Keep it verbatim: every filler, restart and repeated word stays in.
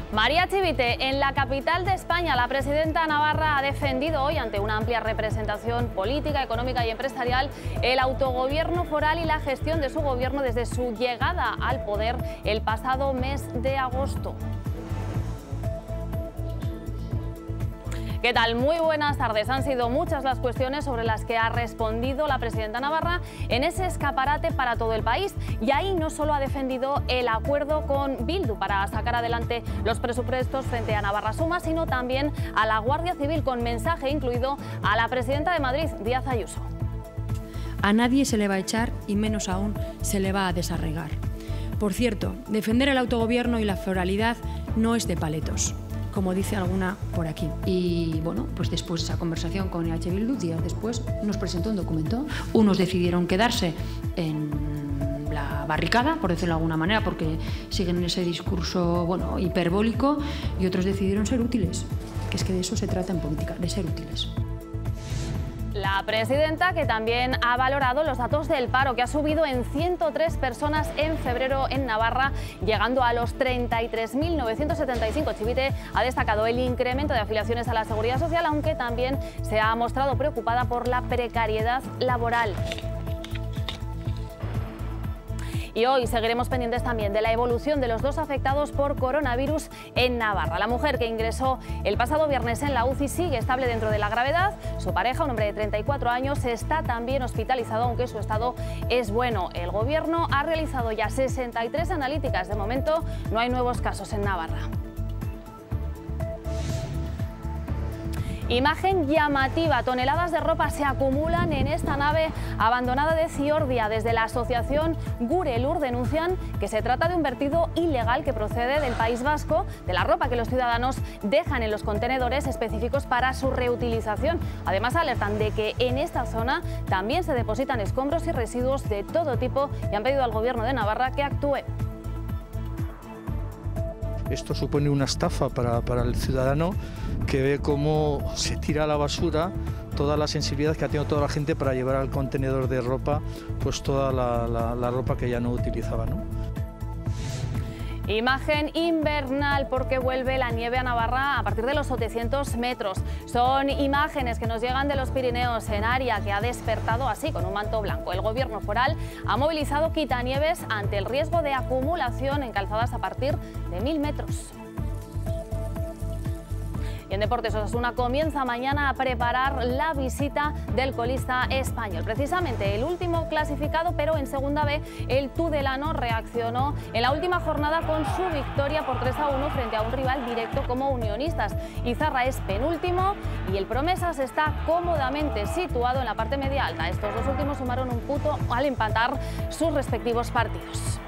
María Chivite, en la capital de España, la presidenta navarra ha defendido hoy, ante una amplia representación política, económica y empresarial, el autogobierno foral y la gestión de su gobierno desde su llegada al poder el pasado mes de agosto. ¿Qué tal? Muy buenas tardes. Han sido muchas las cuestiones sobre las que ha respondido la presidenta navarra en ese escaparate para todo el país. Y ahí no solo ha defendido el acuerdo con Bildu para sacar adelante los presupuestos frente a Navarra Suma, sino también a la Guardia Civil, con mensaje incluido a la presidenta de Madrid, Díaz Ayuso. A nadie se le va a echar y menos aún se le va a desarraigar. Por cierto, defender el autogobierno y la foralidad no es de paletos, como dice alguna por aquí. Y bueno, pues después de esa conversación con E H Bildu, días después nos presentó un documento. Unos decidieron quedarse en la barricada, por decirlo de alguna manera, porque siguen ese discurso, bueno, hiperbólico, y otros decidieron ser útiles, que es que de eso se trata en política, de ser útiles. La presidenta, que también ha valorado los datos del paro, que ha subido en ciento tres personas en febrero en Navarra, llegando a los treinta y tres mil novecientos setenta y cinco. Chivite ha destacado el incremento de afiliaciones a la Seguridad Social, aunque también se ha mostrado preocupada por la precariedad laboral. Y hoy seguiremos pendientes también de la evolución de los dos afectados por coronavirus en Navarra. La mujer que ingresó el pasado viernes en la U C I sigue estable dentro de la gravedad. Su pareja, un hombre de treinta y cuatro años, está también hospitalizado, aunque su estado es bueno. El Gobierno ha realizado ya sesenta y tres analíticas. De momento no hay nuevos casos en Navarra. Imagen llamativa. Toneladas de ropa se acumulan en esta nave abandonada de Ziordia. Desde la asociación Gurelur denuncian que se trata de un vertido ilegal que procede del País Vasco, de la ropa que los ciudadanos dejan en los contenedores específicos para su reutilización. Además, alertan de que en esta zona también se depositan escombros y residuos de todo tipo y han pedido al Gobierno de Navarra que actúe. Esto supone una estafa para, para el ciudadano, que ve cómo se tira a la basura toda la sensibilidad que ha tenido toda la gente para llevar al contenedor de ropa pues toda la, la, la ropa que ya no utilizaba, ¿no? Imagen invernal, porque vuelve la nieve a Navarra a partir de los setecientos metros. Son imágenes que nos llegan de los Pirineos, en área que ha despertado así con un manto blanco. El Gobierno foral ha movilizado quitanieves ante el riesgo de acumulación en calzadas a partir de mil metros. Y en deportes, Osasuna comienza mañana a preparar la visita del colista español. Precisamente el último clasificado, pero en segunda B, el tudelano reaccionó en la última jornada con su victoria por tres a uno frente a un rival directo como Unionistas. Izarra es penúltimo y el Promesas está cómodamente situado en la parte media alta. Estos dos últimos sumaron un punto al empatar sus respectivos partidos.